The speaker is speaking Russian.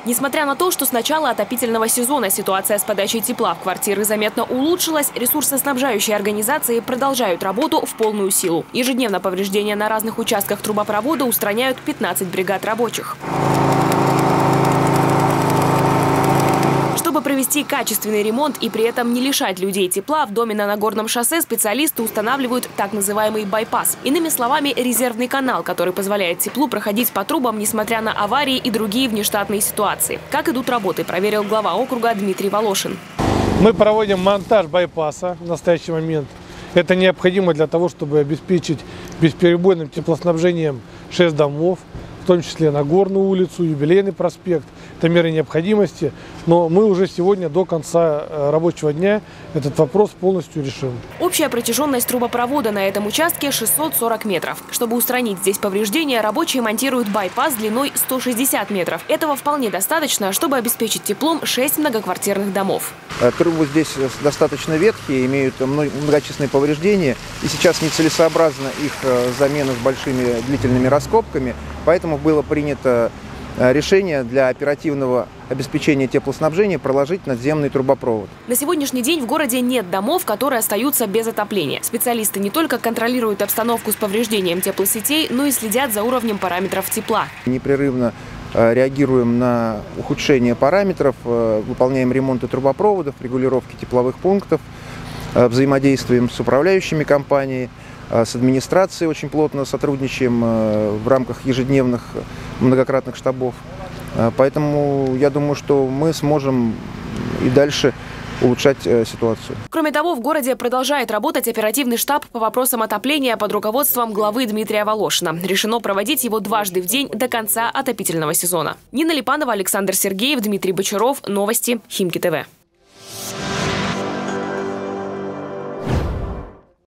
Несмотря на то, что с начала отопительного сезона ситуация с подачей тепла в квартиры заметно улучшилась, ресурсоснабжающие организации продолжают работу в полную силу. Ежедневно повреждения на разных участках трубопровода устраняют 15 бригад рабочих. Чтобы провести качественный ремонт и при этом не лишать людей тепла, в доме на Нагорном шоссе специалисты устанавливают так называемый байпас. Иными словами, резервный канал, который позволяет теплу проходить по трубам, несмотря на аварии и другие внештатные ситуации. Как идут работы, проверил глава округа Дмитрий Волошин. Мы проводим монтаж байпаса в настоящий момент. Это необходимо для того, чтобы обеспечить бесперебойным теплоснабжением 6 домов, в том числе Нагорную улицу, Юбилейный проспект. Это меры необходимости. Но мы уже сегодня до конца рабочего дня этот вопрос полностью решим. Общая протяженность трубопровода на этом участке 640 метров. Чтобы устранить здесь повреждения, рабочие монтируют байпас длиной 160 метров. Этого вполне достаточно, чтобы обеспечить теплом 6 многоквартирных домов. Трубы здесь достаточно ветхие, имеют многочисленные повреждения. И сейчас нецелесообразна их замена с большими длительными раскопками. Поэтому было принято решение для оперативного обеспечения теплоснабжения проложить надземный трубопровод. На сегодняшний день в городе нет домов, которые остаются без отопления. Специалисты не только контролируют обстановку с повреждением теплосетей, но и следят за уровнем параметров тепла. Непрерывно реагируем на ухудшение параметров, выполняем ремонты трубопроводов, регулировки тепловых пунктов, взаимодействуем с управляющими компаниями, с администрацией очень плотно сотрудничаем в рамках ежедневных многократных штабов. Поэтому я думаю, что мы сможем и дальше улучшать ситуацию. Кроме того, в городе продолжает работать оперативный штаб по вопросам отопления под руководством главы Дмитрия Волошина. Решено проводить его дважды в день до конца отопительного сезона. Нина Липанова, Александр Сергеев, Дмитрий Бочаров. Новости Химки ТВ.